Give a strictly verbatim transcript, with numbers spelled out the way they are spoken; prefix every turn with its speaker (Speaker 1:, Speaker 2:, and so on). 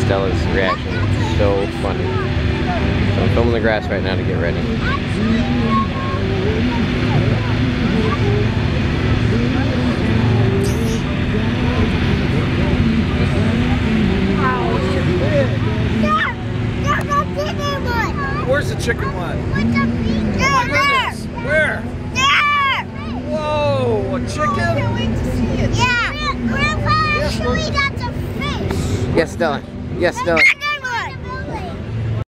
Speaker 1: Stella's reaction is so funny. So I'm filming the grass right now to get ready.
Speaker 2: Where's the chicken one? Oh my goodness. Where?
Speaker 3: There!
Speaker 2: Whoa, a chicken?
Speaker 3: I can't wait to see it. Yeah. Grandpa, actually, that's a fish.
Speaker 1: Yes, Stella. Yes, Stella.